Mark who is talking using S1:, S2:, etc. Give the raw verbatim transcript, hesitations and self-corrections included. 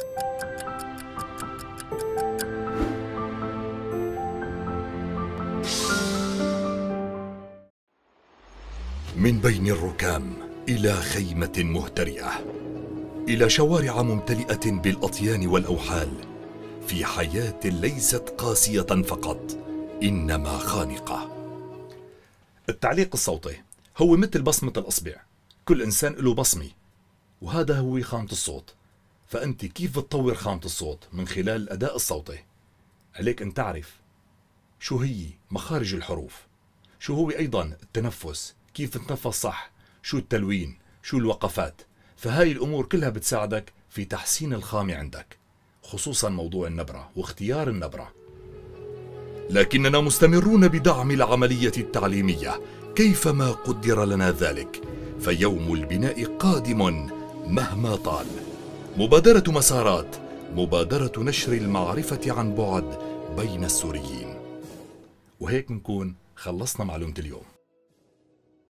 S1: من بين الركام إلى خيمة مهترئة، إلى شوارع ممتلئة بالأطيان والأوحال، في حياة ليست قاسية فقط إنما خانقة. التعليق الصوتي هو مثل بصمة الأصبع، كل إنسان له بصمة، وهذا هو خامة الصوت. فأنت كيف تطور خامة الصوت؟ من خلال الأداء الصوتي. عليك أن تعرف شو هي مخارج الحروف، شو هو أيضا التنفس، كيف تتنفس صح، شو التلوين، شو الوقفات. فهاي الأمور كلها بتساعدك في تحسين الخامة عندك، خصوصا موضوع النبرة واختيار النبرة. لكننا مستمرون بدعم العملية التعليمية كيفما قدر لنا ذلك، فيوم البناء قادم مهما طال. مبادرة مسارات، مبادرة نشر المعرفة عن بعد بين السوريين. وهيك نكون خلصنا معلومة اليوم.